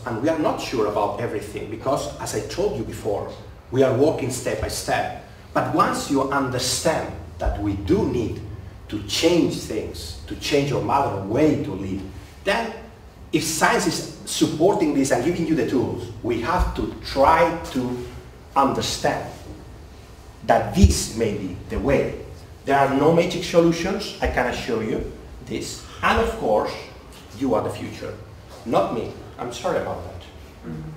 and we are not sure about everything because, as I told you before, we are walking step by step. But once you understand that we do need to change things, to change our modern way to live, then if science is supporting this and giving you the tools, we have to try to understand that this may be the way. There are no magic solutions, I can assure you this. And of course, you are the future, not me. I'm sorry about that.